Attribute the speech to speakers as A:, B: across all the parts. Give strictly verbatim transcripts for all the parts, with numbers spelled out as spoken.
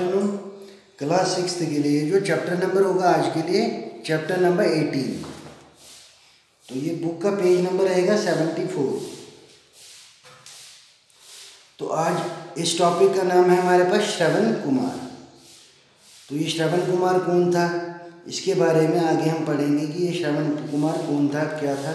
A: Afternoon. Class six के लिए जो चैप्टर नंबर होगा आज के लिए चैप्टर नंबर एटीन। तो ये बुक का पेज नंबर रहेगा सेवेंटी फोर। तो आज इस टॉपिक का नाम है हमारे पास श्रवण कुमार। तो ये श्रवण कुमार कौन था, इसके बारे में आगे हम पढ़ेंगे कि ये श्रवण कुमार कौन था, क्या था।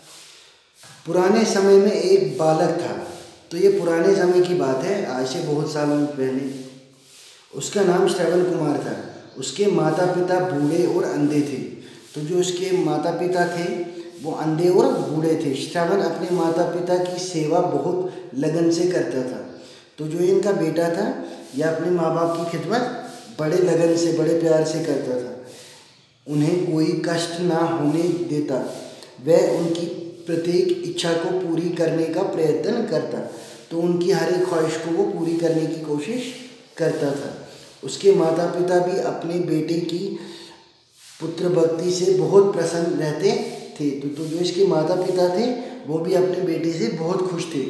A: पुराने समय में एक बालक था। तो ये पुराने समय की बात है, आज से बहुत सालों पहले। उसका नाम श्रवण कुमार था। उसके माता पिता बूढ़े और अंधे थे। तो जो उसके माता पिता थे वो अंधे और बूढ़े थे। श्रवण अपने माता पिता की सेवा बहुत लगन से करता था। तो जो इनका बेटा था यह अपने माँ बाप की खिदमत बड़े लगन से, बड़े प्यार से करता था। उन्हें कोई कष्ट ना होने देता। वह उनकी प्रत्येक इच्छा को पूरी करने का प्रयत्न करता। तो उनकी हर एक ख्वाहिश को वो पूरी करने की कोशिश करता था। उसके माता पिता भी अपने बेटे की पुत्र भक्ति से बहुत प्रसन्न रहते थे। तो, तो जो इसके माता पिता थे वो भी अपने बेटे से बहुत खुश थे।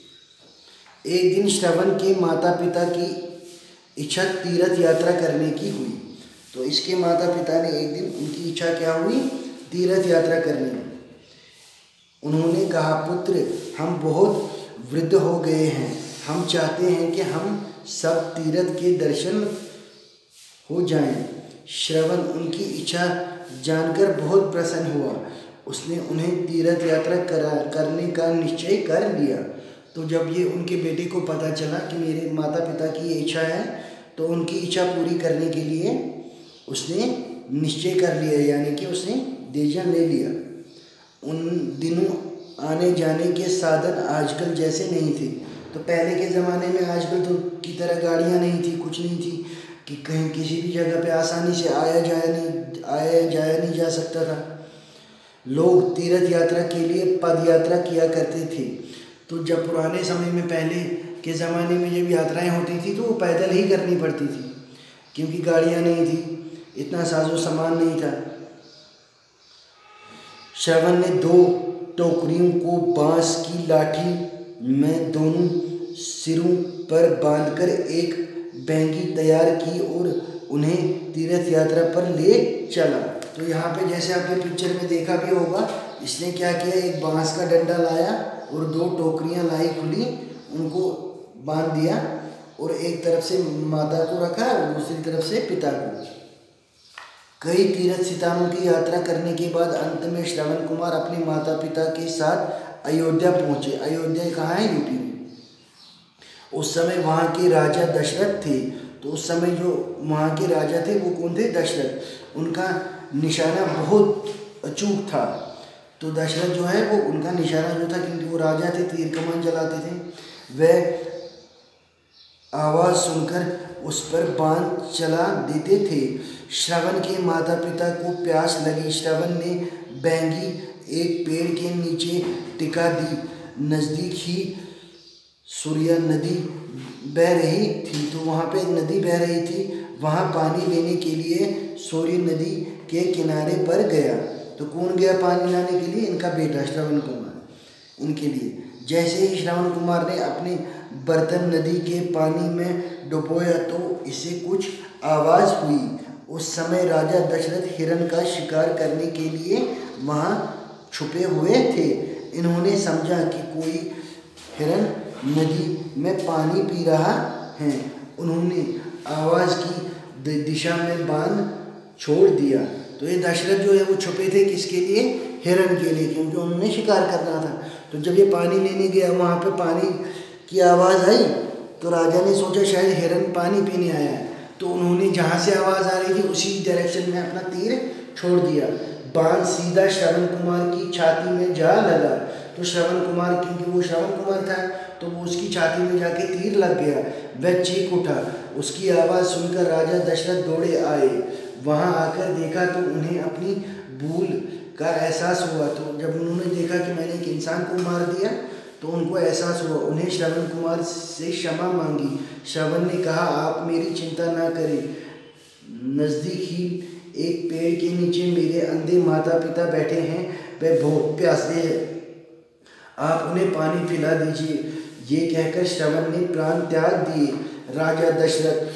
A: एक दिन श्रवण के माता पिता की इच्छा तीर्थ यात्रा करने की हुई। तो इसके माता पिता ने एक दिन उनकी इच्छा क्या हुई, तीर्थ यात्रा करने की। उन्होंने कहा, पुत्र हम बहुत वृद्ध हो गए हैं, हम चाहते हैं कि हम सब तीर्थ के दर्शन हो जाएं। श्रवण उनकी इच्छा जानकर बहुत प्रसन्न हुआ। उसने उन्हें तीर्थ यात्रा करा करने का निश्चय कर लिया। तो जब ये उनके बेटे को पता चला कि मेरे माता पिता की ये इच्छा है, तो उनकी इच्छा पूरी करने के लिए उसने निश्चय कर लिया, यानी कि उसने डिसीजन ले लिया। उन दिनों आने जाने के साधन आजकल जैसे नहीं थे। तो पहले के ज़माने में आजकल तो की तरह गाड़ियाँ नहीं थी, कुछ नहीं थी कि कहीं किसी भी जगह पे आसानी से आया जाया नहीं आया जाया नहीं जा सकता था। लोग तीर्थ यात्रा के लिए पद यात्रा किया करते थे। तो जब पुराने समय में, पहले के ज़माने में जब यात्राएं होती थी तो वो पैदल ही करनी पड़ती थी, क्योंकि गाड़ियाँ नहीं थी, इतना साजो सामान नहीं था। श्रवण ने दो टोकरियों को बांस की लाठी में दोनों सिरों पर बांधकर एक बैंगी तैयार की और उन्हें तीर्थ यात्रा पर ले चला। तो यहाँ पे जैसे आपने पिक्चर में देखा भी होगा, इसने क्या किया, एक बांस का डंडा लाया और दो टोकरियाँ लाई खुली, उनको बांध दिया और एक तरफ से माता को रखा और दूसरी तरफ से पिता को। कई तीर्थ स्थानों की यात्रा करने के बाद अंत में श्रवण कुमार अपने माता पिता के साथ अयोध्या पहुँचे। अयोध्या कहाँ है, यूपी में। उस समय वहाँ के राजा दशरथ थे। तो उस समय जो वहाँ के राजा थे वो कौन थे, दशरथ। उनका निशाना बहुत अचूक था। तो दशरथ जो है वो उनका निशाना जो था, क्योंकि वो राजा थे, तीर कमान चलाते थे, वह आवाज़ सुनकर उस पर बाण चला देते थे। श्रवण के माता पिता को प्यास लगी। श्रवण ने बैंगी एक पेड़ के नीचे टिका दी। नज़दीक ही सूर्या नदी बह रही थी। तो वहाँ पे एक नदी बह रही थी, वहाँ पानी लेने के लिए सूर्य नदी के किनारे पर गया। तो कौन गया पानी लाने के लिए, इनका बेटा श्रवण कुमार, इनके लिए। जैसे ही श्रवण कुमार ने अपने बर्तन नदी के पानी में डुबोया तो इसे कुछ आवाज़ हुई। उस समय राजा दशरथ हिरण का शिकार करने के लिए वहाँ छुपे हुए थे। इन्होंने समझा कि कोई हिरण नदी में पानी पी रहा है। उन्होंने आवाज़ की दिशा में बाण छोड़ दिया। तो ये दशरथ जो है वो छुपे थे किसके लिए, हिरण के लिए, क्योंकि उन्होंने शिकार करना था। तो जब ये पानी लेने गया, वहाँ पे पानी की आवाज़ आई तो राजा ने सोचा शायद हिरण पानी पीने आया है। तो उन्होंने जहाँ से आवाज़ आ रही थी उसी डायरेक्शन में अपना तीर छोड़ दिया। बाण सीधा श्रवण कुमार की छाती में जा लगा। तो श्रवण कुमार, क्योंकि वो श्रवण कुमार था, तो वो उसकी छाती में जाके तीर लग गया। वह चीख उठा। उसकी आवाज़ सुनकर राजा दशरथ दौड़े आए। वहाँ आकर देखा तो उन्हें अपनी भूल का एहसास हुआ। तो जब उन्होंने देखा कि मैंने एक इंसान को मार दिया तो उनको एहसास हुआ। उन्हें श्रवण कुमार से क्षमा मांगी। श्रवण ने कहा, आप मेरी चिंता ना करें, नज़दीक ही एक पेड़ के नीचे मेरे अंधे माता पिता बैठे हैं, वे बहुत प्यासे हैं, आप उन्हें पानी पिला दीजिए। ये कहकर श्रवण ने प्राण त्याग दिए। राजा दशरथ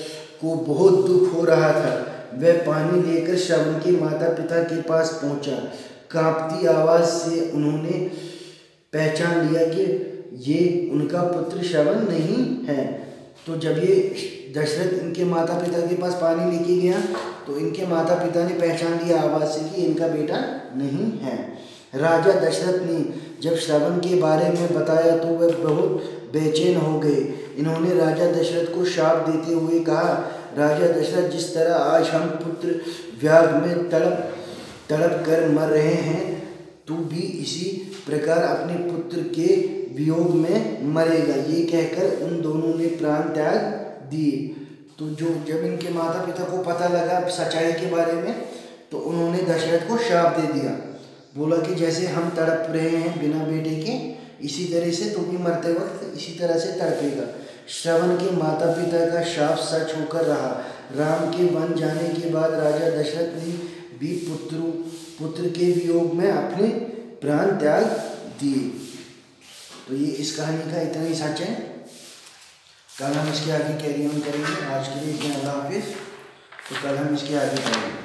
A: को बहुत दुख हो रहा था। वह पानी लेकर श्रवण के माता पिता के पास पहुंचा। कांपती आवाज से उन्होंने पहचान लिया कि ये उनका पुत्र श्रवण नहीं है। तो जब ये दशरथ इनके माता पिता के पास पानी लेके गया तो इनके माता पिता ने पहचान लिया आवाज़ से कि इनका बेटा नहीं है। राजा दशरथ ने जब श्रवण के बारे में बताया तो वह बहुत बेचैन हो गए। इन्होंने राजा दशरथ को शाप देते हुए कहा, राजा दशरथ, जिस तरह आज हम पुत्र व्याग में तड़प तड़प कर मर रहे हैं, तू भी इसी प्रकार अपने पुत्र के वियोग में मरेगा। ये कहकर उन दोनों ने प्राण त्याग दिए। तो जो जब इनके माता पिता को पता लगा सच्चाई के बारे में तो उन्होंने दशरथ को श्राप दे दिया। बोला कि जैसे हम तड़प रहे हैं बिना बेटे के, इसी तरह से तू भी मरते वक्त इसी तरह से तड़पेगा। श्रवण के माता पिता का श्राप सच होकर रहा। राम के वन जाने के बाद राजा दशरथ ने भी पुत्रों पुत्र के वियोग में अपने प्राण त्याग दिए। तो ये इस कहानी का इतना ही सच है। कल हम इसके आगे कैरी ऑन करेंगे। आज के लिए इतना, अल्लाह हाफिज़। तो कल हम इसके आगे करेंगे।